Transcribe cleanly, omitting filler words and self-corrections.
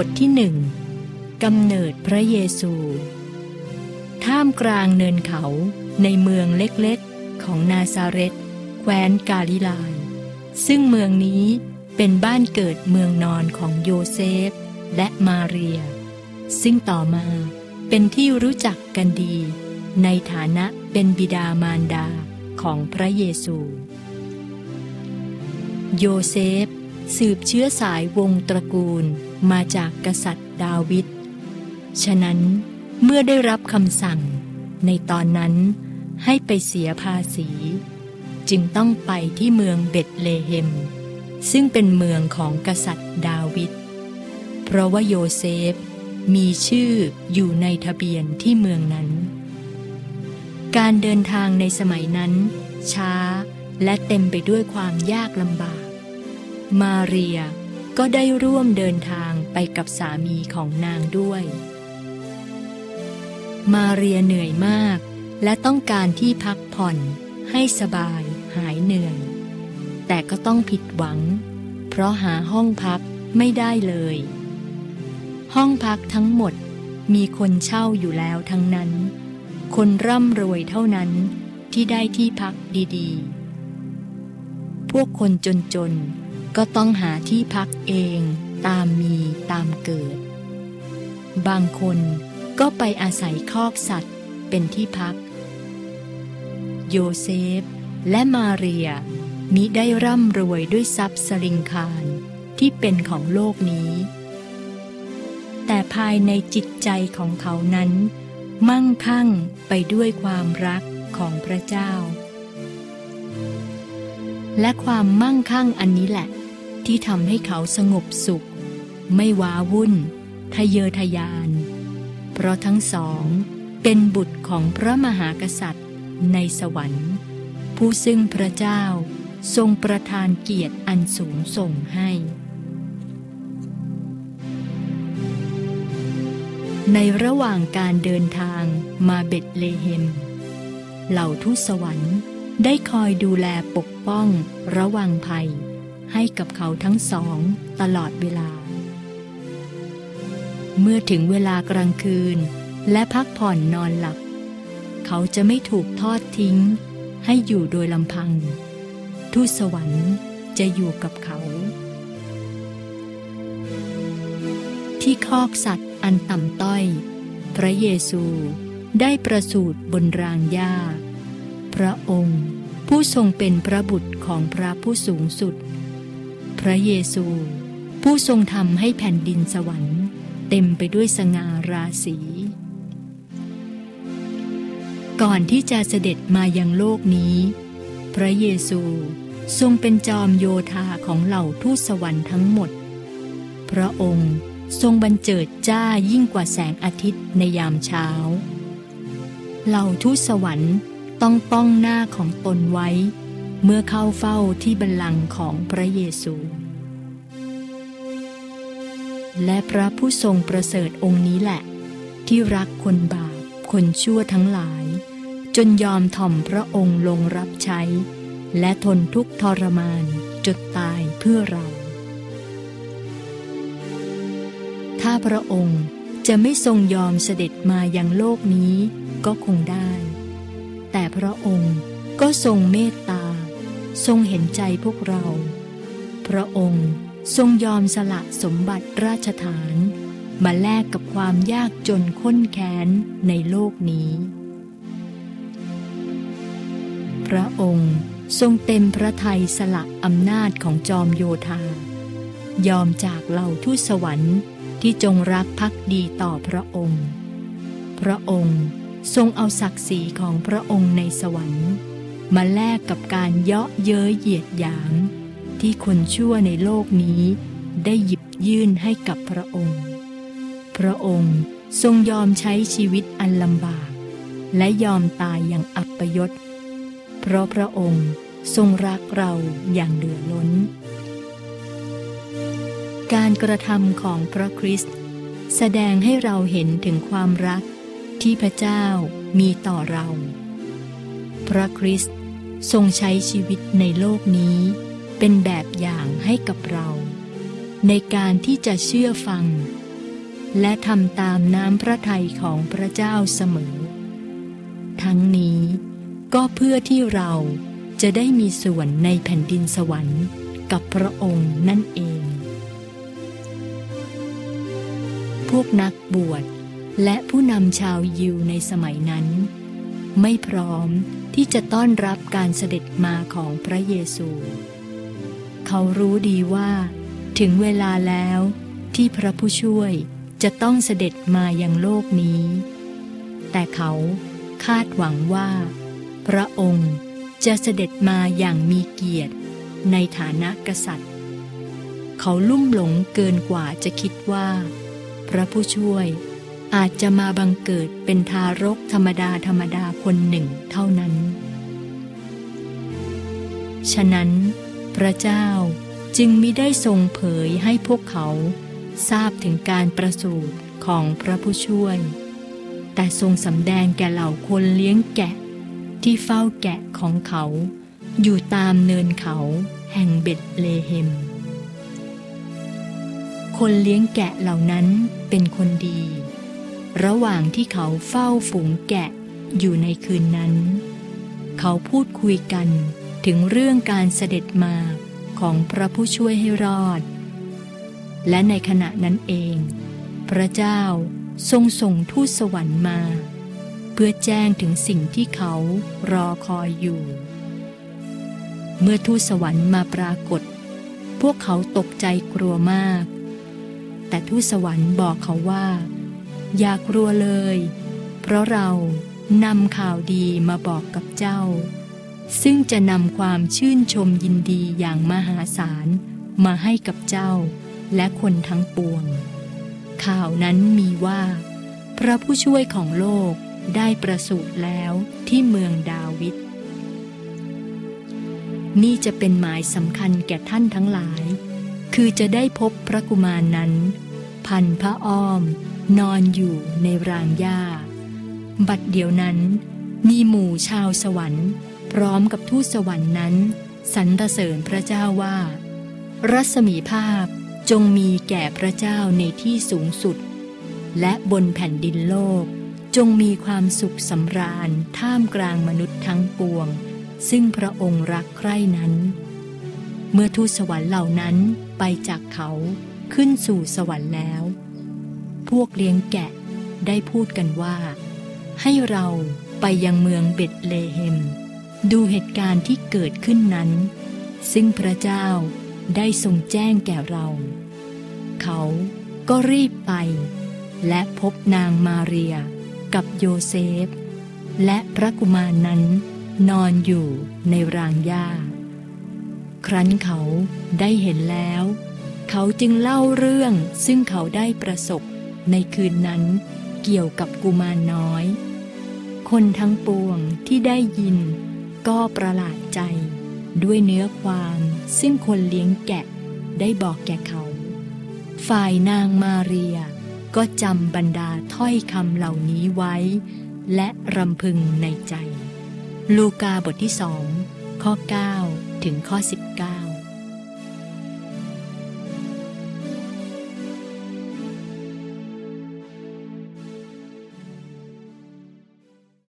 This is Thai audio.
ทที่หนึ่งกำเนิดพระเยซูท่ามกลางเนินเขาในเมืองเล็กๆของนาซาเรตแคว้นกาลิลายซึ่งเมืองนี้เป็นบ้านเกิดเมืองนอนของโยเซฟและมาเรียซึ่งต่อมาเป็นที่รู้จักกันดีในฐานะเป็นบิดามารดาของพระเยซูโยเซฟสืบเชื้อสายวงตระกูลมาจากกษัตริย์ดาวิดฉะนั้นเมื่อได้รับคำสั่งในตอนนั้นให้ไปเสียภาษีจึงต้องไปที่เมืองเบธเลเฮมซึ่งเป็นเมืองของกษัตริย์ดาวิดเพราะว่าโยเซฟมีชื่ออยู่ในทะเบียนที่เมืองนั้นการเดินทางในสมัยนั้นช้าและเต็มไปด้วยความยากลำบากมาเรียก็ได้ร่วมเดินทางไปกับสามีของนางด้วยมาเรียเหนื่อยมากและต้องการที่พักผ่อนให้สบายหายเหนื่อยแต่ก็ต้องผิดหวังเพราะหาห้องพักไม่ได้เลยห้องพักทั้งหมดมีคนเช่าอยู่แล้วทั้งนั้นคนร่ำรวยเท่านั้นที่ได้ที่พักดีๆพวกคนจนๆก็ต้องหาที่พักเองตามมีตามเกิดบางคนก็ไปอาศัยคอกสัตว์เป็นที่พักโยเซฟและมาเรียมิได้ร่ำรวยด้วยทรัพย์สลิงคารที่เป็นของโลกนี้แต่ภายในจิตใจของเขานั้นมั่งคั่งไปด้วยความรักของพระเจ้าและความมั่งคั่งอันนี้แหละที่ทำให้เขาสงบสุขไม่ว้าวุ่นทะเยอทะยานเพราะทั้งสองเป็นบุตรของพระมหากษัตริย์ในสวรรค์ผู้ซึ่งพระเจ้าทรงประทานเกียรติอันสูงส่งให้ในระหว่างการเดินทางมาเบธเลเฮมเหล่าทูตสวรรค์ได้คอยดูแลปกป้องระวังภัยให้กับเขาทั้งสองตลอดเวลาเมื่อถึงเวลากลางคืนและพักผ่อนนอนหลับเขาจะไม่ถูกทอดทิ้งให้อยู่โดยลำพังทูตสวรรค์จะอยู่กับเขาที่คอกสัตว์อันต่ำต้อยพระเยซูได้ประสูติบนรางหญ้าพระองค์ผู้ทรงเป็นพระบุตรของพระผู้สูงสุดพระเยซูผู้ทรงทำให้แผ่นดินสวรรค์เต็มไปด้วยสง่าราศีก่อนที่จะเสด็จมายังโลกนี้พระเยซูทรงเป็นจอมโยธาของเหล่าทูตสวรรค์ทั้งหมดพระองค์ทรงบันเจิดจ้ายิ่งกว่าแสงอาทิตย์ในยามเช้าเหล่าทูตสวรรค์ต้องป้องหน้าของตนไว้เมื่อเข้าเฝ้าที่บัลลังก์ของพระเยซูและพระผู้ทรงประเสริฐองค์นี้แหละที่รักคนบาปคนชั่วทั้งหลายจนยอมถ่อมพระองค์ลงรับใช้และทนทุกข์ทรมานจนตายเพื่อเราถ้าพระองค์จะไม่ทรงยอมเสด็จมายังโลกนี้ก็คงได้แต่พระองค์ก็ทรงเมตตาทรงเห็นใจพวกเราพระองค์ทรงยอมสละสมบัติราชฐานมาแลกกับความยากจนข้นแค้นในโลกนี้พระองค์ทรงเต็มพระทัยสละอำนาจของจอมโยธายอมจากเหล่าทูตสวรรค์ที่จงรักภักดีต่อพระองค์พระองค์ทรงเอาศักดิ์ศรีของพระองค์ในสวรรค์มาแลกกับการเยาะเย้ยเหยียดหยามที่คนชั่วในโลกนี้ได้หยิบยื่นให้กับพระองค์พระองค์ทรงยอมใช้ชีวิตอันลำบากและยอมตายอย่างอัปยศเพราะพระองค์ทรงรักเราอย่างเหลือล้นการกระทำของพระคริสต์แสดงให้เราเห็นถึงความรักที่พระเจ้ามีต่อเราพระคริสต์ทรงใช้ชีวิตในโลกนี้เป็นแบบอย่างให้กับเราในการที่จะเชื่อฟังและทำตามน้ำพระทัยของพระเจ้าเสมอทั้งนี้ก็เพื่อที่เราจะได้มีส่วนในแผ่นดินสวรรค์กับพระองค์นั่นเองพวกนักบวชและผู้นำชาวยิวในสมัยนั้นไม่พร้อมที่จะต้อนรับการเสด็จมาของพระเยซูเขารู้ดีว่าถึงเวลาแล้วที่พระผู้ช่วยจะต้องเสด็จมายังโลกนี้แต่เขาคาดหวังว่าพระองค์จะเสด็จมาอย่างมีเกียรติในฐานะกษัตริย์เขาลุ่มหลงเกินกว่าจะคิดว่าพระผู้ช่วยอาจจะมาบังเกิดเป็นทารกธรรมดาคนหนึ่งเท่านั้นฉะนั้นพระเจ้าจึงมิได้ทรงเผยให้พวกเขาทราบถึงการประสูติของพระผู้ช่วยแต่ทรงสำแดงแก่เหล่าคนเลี้ยงแกะที่เฝ้าแกะของเขาอยู่ตามเนินเขาแห่งเบธเลเฮมคนเลี้ยงแกะเหล่านั้นเป็นคนดีระหว่างที่เขาเฝ้าฝูงแกะอยู่ในคืนนั้นเขาพูดคุยกันถึงเรื่องการเสด็จมาของพระผู้ช่วยให้รอดและในขณะนั้นเองพระเจ้าทรงส่งทูตสวรรค์มาเพื่อแจ้งถึงสิ่งที่เขารอคอยอยู่เมื่อทูตสวรรค์มาปรากฏพวกเขาตกใจกลัวมากแต่ทูตสวรรค์บอกเขาว่าอย่ากลัวเลยเพราะเรานำข่าวดีมาบอกกับเจ้าซึ่งจะนำความชื่นชมยินดีอย่างมหาศาลมาให้กับเจ้าและคนทั้งปวงข่าวนั้นมีว่าพระผู้ช่วยของโลกได้ประสูติแล้วที่เมืองดาวิดนี่จะเป็นหมายสำคัญแก่ท่านทั้งหลายคือจะได้พบพระกุมารนั้นพันพระอ้อมนอนอยู่ในรางหญ้าบัดเดี๋ยวนั้นมีหมู่ชาวสวรรค์พร้อมกับทูตสวรรค์นั้นสรรเสริญพระเจ้าว่ารัศมีภาพจงมีแก่พระเจ้าในที่สูงสุดและบนแผ่นดินโลกจงมีความสุขสำราญท่ามกลางมนุษย์ทั้งปวงซึ่งพระองค์รักใคร่นั้นเมื่อทูตสวรรค์เหล่านั้นไปจากเขาขึ้นสู่สวรรค์แล้วพวกเลี้ยงแกะได้พูดกันว่าให้เราไปยังเมืองเบธเลเฮมดูเหตุการณ์ที่เกิดขึ้นนั้นซึ่งพระเจ้าได้ทรงแจ้งแก่เราเขาก็รีบไปและพบนางมาเรียกับโยเซฟและพระกุมารนั้นนอนอยู่ในรางหญ้าครั้นเขาได้เห็นแล้วเขาจึงเล่าเรื่องซึ่งเขาได้ประสบในคืนนั้นเกี่ยวกับกุมารน้อยคนทั้งปวงที่ได้ยินก็ประหลาดใจด้วยเนื้อความซึ่งคนเลี้ยงแกะได้บอกแก่เขาฝ่ายนางมาเรียก็จำบรรดาถ้อยคำเหล่านี้ไว้และรำพึงในใจลูกาบทที่2ข้อ9ถึงข้อ19